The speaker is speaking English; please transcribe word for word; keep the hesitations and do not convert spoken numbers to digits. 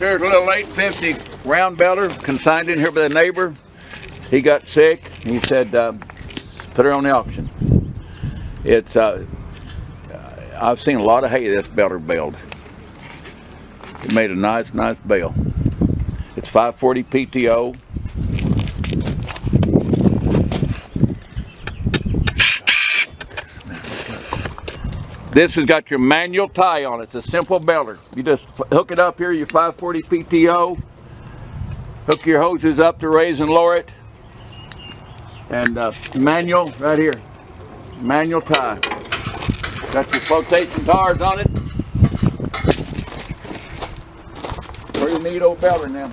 there's a little eight fifty round belter consigned in here by the neighbor. He got sick. He said, uh, put her on the auction. It's, uh, I've seen a lot of hay this belter baled. It made a nice, nice bale. It's five forty P T O. This has got your manual tie on it. It's a simple belter. You just hook it up here, your five forty P T O. Hook your hoses up to raise and lower it. And uh, manual right here. Manual tie. Got your flotation tires on it. Pretty neat old belter now.